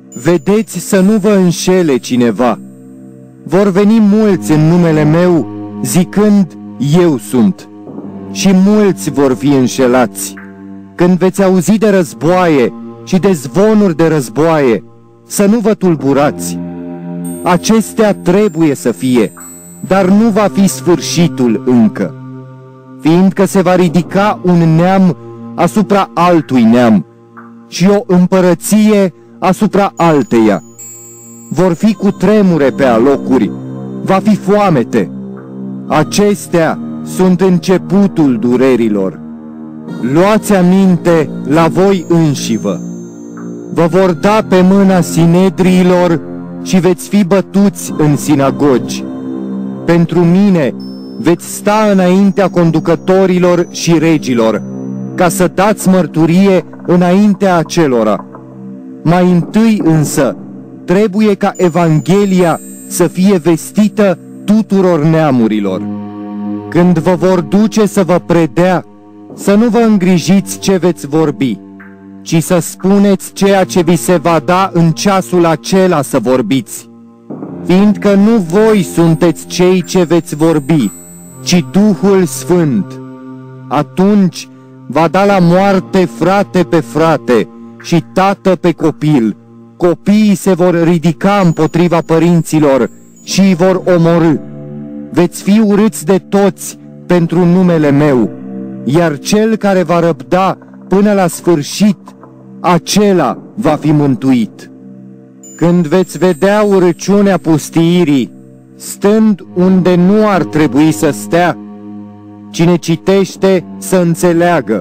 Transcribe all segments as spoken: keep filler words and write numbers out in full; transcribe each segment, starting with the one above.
Vedeți să nu vă înșele cineva. Vor veni mulți în numele meu, zicând, eu sunt. Și mulți vor fi înșelați. Când veți auzi de războaie și de zvonuri de războaie, să nu vă tulburați. Acestea trebuie să fie, dar nu va fi sfârșitul încă, fiindcă se va ridica un neam asupra altui neam și o împărăție asupra alteia. Vor fi cutremure pe alocuri, va fi foamete. Acestea sunt începutul durerilor. Luați aminte la voi înșivă. Vă vor da pe mâna sinedriilor și veți fi bătuți în sinagogi. Pentru mine veți sta înaintea conducătorilor și regilor, ca să dați mărturie înaintea acelora. Mai întâi însă trebuie ca Evanghelia să fie vestită tuturor neamurilor. Când vă vor duce să vă predea, să nu vă îngrijiți ce veți vorbi, ci să spuneți ceea ce vi se va da în ceasul acela să vorbiți, fiindcă nu voi sunteți cei ce veți vorbi, ci Duhul Sfânt. Atunci va da la moarte frate pe frate și tată pe copil. Copiii se vor ridica împotriva părinților și îi vor omorî. Veți fi urâți de toți pentru numele meu, iar cel care va răbda până la sfârșit, acela va fi mântuit. Când veți vedea urăciunea pustiirii, stând unde nu ar trebui să stea, cine citește să înțeleagă.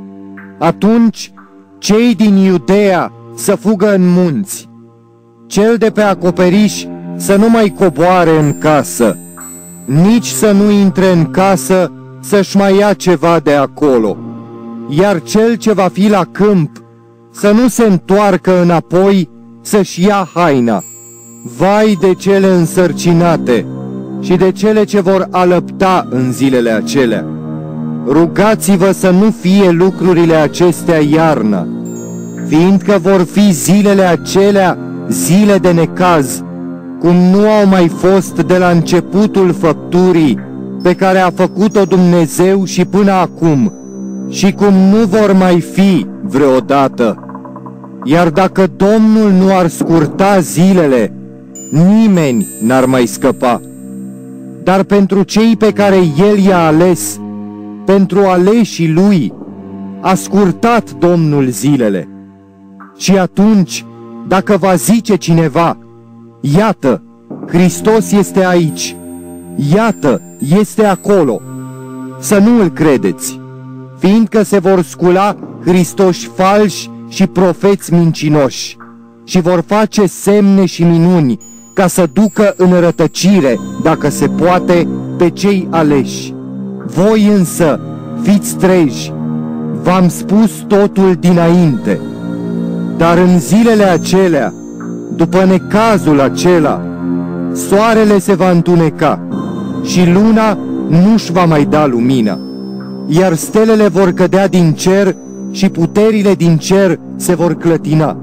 Atunci cei din Iudeea să fugă în munți, cel de pe acoperiș să nu mai coboare în casă, nici să nu intre în casă să-și mai ia ceva de acolo, iar cel ce va fi la câmp să nu se întoarcă înapoi să-și ia haina. Vai de cele însărcinate și de cele ce vor alăpta în zilele acelea! Rugați-vă să nu fie lucrurile acestea iarna, fiindcă vor fi zilele acelea zile de necaz, cum nu au mai fost de la începutul făpturii pe care a făcut-o Dumnezeu și până acum, și cum nu vor mai fi vreodată. Iar dacă Domnul nu ar scurta zilele, nimeni n-ar mai scăpa. Dar pentru cei pe care El i-a ales, pentru aleșii Lui, a scurtat Domnul zilele. Și atunci, dacă va zice cineva, iată, Hristos este aici, iată, este acolo, să nu îl credeți, fiindcă se vor scula Hristoși falși și profeți mincinoși și vor face semne și minuni ca să ducă în rătăcire, dacă se poate, pe cei aleși. Voi însă fiți treji, v-am spus totul dinainte. Dar în zilele acelea, după necazul acela, soarele se va întuneca și luna nu-și va mai da lumina, iar stelele vor cădea din cer și puterile din cer se vor clătina.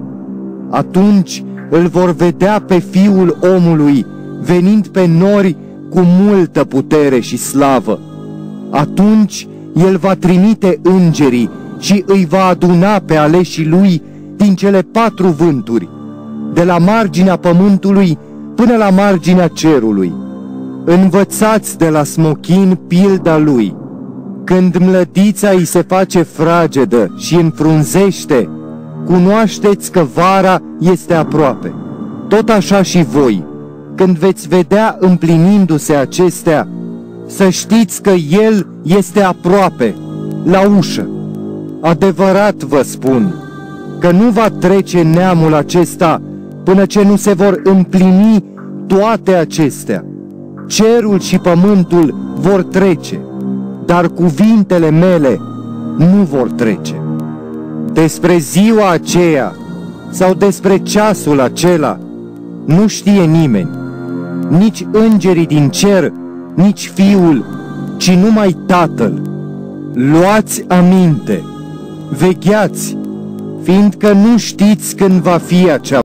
Atunci îl vor vedea pe Fiul omului venind pe nori cu multă putere și slavă. Atunci El va trimite îngerii și îi va aduna pe aleșii Lui din cele patru vânturi, de la marginea pământului până la marginea cerului. Învățați de la smochin pilda Lui. Când mlădița îi se face fragedă și înfrunzește, cunoașteți că vara este aproape. Tot așa și voi, când veți vedea împlinindu-se acestea, să știți că El este aproape, la ușă. Adevărat vă spun, că nu va trece neamul acesta până ce nu se vor împlini toate acestea. Cerul și pământul vor trece, dar cuvintele mele nu vor trece. Despre ziua aceea sau despre ceasul acela nu știe nimeni, nici îngerii din cer, nici Fiul, ci numai Tatăl. Luați aminte, vegheați, fiindcă nu știți când va fi acea